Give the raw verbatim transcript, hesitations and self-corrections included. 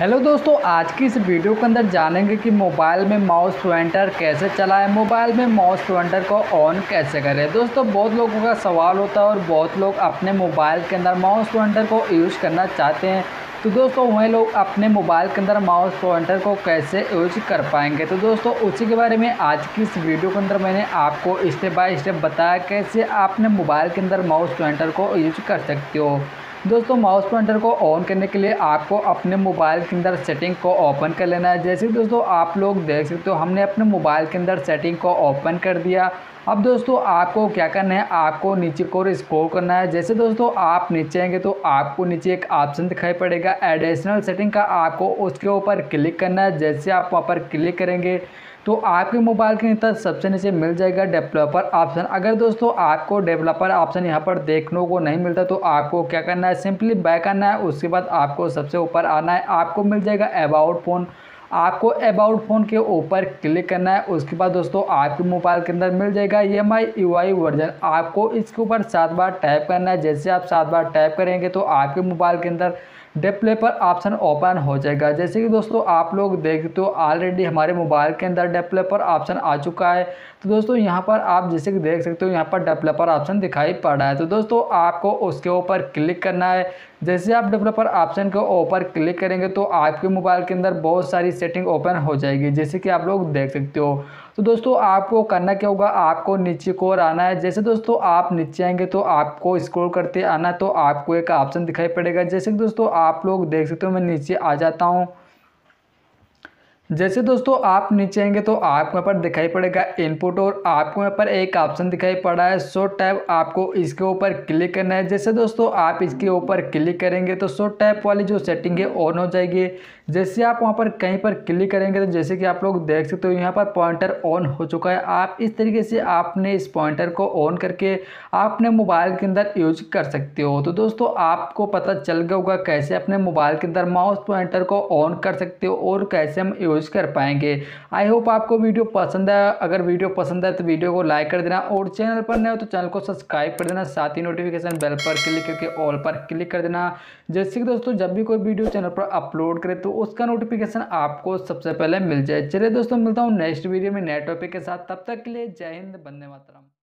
Hello दोस्तों, आज की इस वीडियो के अंदर जानेंगे कि मोबाइल में माउस पॉइंटर कैसे चलाएं, मोबाइल में माउस पॉइंटर को ऑन कैसे करें। दोस्तों, बहुत लोगों का सवाल होता है और बहुत लोग अपने मोबाइल के अंदर माउस पॉइंटर को यूज़ करना चाहते हैं। तो दोस्तों, वह लोग अपने मोबाइल के अंदर माउस पॉइंटर को कैसे यूज कर पाएंगे। तो दोस्तों, उसी के बारे में आज की इस वीडियो के अंदर मैंने आपको स्टेप बाय स्टेप बताया कैसे आपने मोबाइल के अंदर माउस पॉइंटर को यूज कर सकते हो। दोस्तों, माउस पॉइंटर को ऑन करने के लिए आपको अपने मोबाइल के अंदर सेटिंग को ओपन कर लेना है। जैसे दोस्तों आप लोग देख सकते हो, हमने अपने मोबाइल के अंदर सेटिंग को ओपन कर दिया। अब दोस्तों आपको क्या करना है, आपको नीचे को स्क्रॉल करना है। जैसे दोस्तों आप नीचे आएंगे तो आपको नीचे एक ऑप्शन दिखाई पड़ेगा एडिशनल सेटिंग का, आपको उसके ऊपर क्लिक करना है। जैसे आप वहाँ पर क्लिक करेंगे तो आपके मोबाइल के नीचे सबसे नीचे मिल जाएगा डेवलपर ऑप्शन। अगर दोस्तों आपको डेवलपर ऑप्शन यहाँ पर देखने को नहीं मिलता तो आपको क्या करना है, सिंपली बैक आना है। उसके बाद आपको सबसे ऊपर आना है, आपको मिल जाएगा अबाउट फ़ोन। आपको अबाउट फ़ोन के ऊपर क्लिक करना है। उसके बाद दोस्तों आपके मोबाइल के अंदर मिल जाएगा E M I U I version, आपको इसके ऊपर सात बार टैप करना है। जैसे आप सात बार टैप करेंगे तो आपके मोबाइल के अंदर डेवलपर ऑप्शन ओपन हो जाएगा। जैसे कि दोस्तों आप लोग देखते हो ऑलरेडी हमारे मोबाइल के अंदर डेवलपर ऑप्शन आ चुका है। तो दोस्तों यहाँ पर आप जैसे कि देख सकते हो, यहाँ पर डेवलपर ऑप्शन दिखाई पड़ रहा है। तो दोस्तों आपको उसके ऊपर क्लिक करना है। जैसे आप डेवलपर ऑप्शन के ऊपर क्लिक करेंगे तो आपके मोबाइल के अंदर बहुत सारी सेटिंग ओपन हो जाएगी, जैसे कि आप लोग देख सकते हो। तो दोस्तों आपको करना क्या होगा, आपको नीचे को आना है। जैसे दोस्तों आप नीचे आएंगे तो आपको स्क्रॉल करते आना, तो आपको एक ऑप्शन दिखाई पड़ेगा। जैसे कि दोस्तों आप लोग देख सकते हो, मैं नीचे आ जाता हूँ। जैसे दोस्तों आप नीचे आएंगे तो आपको यहाँ पर दिखाई पड़ेगा इनपुट, और आपको यहाँ पर एक ऑप्शन दिखाई पड़ा है शो टैब, आपको इसके ऊपर क्लिक करना है। जैसे दोस्तों आप इसके ऊपर क्लिक करेंगे तो शो टैब वाली जो सेटिंग है ऑन हो जाएगी। जैसे आप वहाँ पर कहीं पर क्लिक करेंगे तो जैसे कि आप लोग देख सकते हो यहाँ पर पॉइंटर ऑन हो चुका है। आप इस तरीके से आपने इस पॉइंटर को ऑन करके आपने मोबाइल के अंदर यूज कर सकते हो। तो दोस्तों आपको पता चल गया होगा कैसे अपने मोबाइल के अंदर माउस पॉइंटर को ऑन कर सकते हो और कैसे हम यूज कर पाएंगे। आई होप आपको वीडियो पसंद आया। अगर वीडियो पसंद आए तो वीडियो को लाइक कर देना, और चैनल पर नए हो तो चैनल को सब्सक्राइब कर देना। साथ ही नोटिफिकेशन बेल पर क्लिक करके ऑल पर क्लिक कर देना, जैसे कि दोस्तों जब भी कोई वीडियो चैनल पर अपलोड करे तो उसका नोटिफिकेशन आपको सबसे पहले मिल जाए। चलिए दोस्तों, मिलता हूँ नेक्स्ट वीडियो में नए टॉपिक के साथ। तब तक के लिए जय हिंद, वंदे मातरम।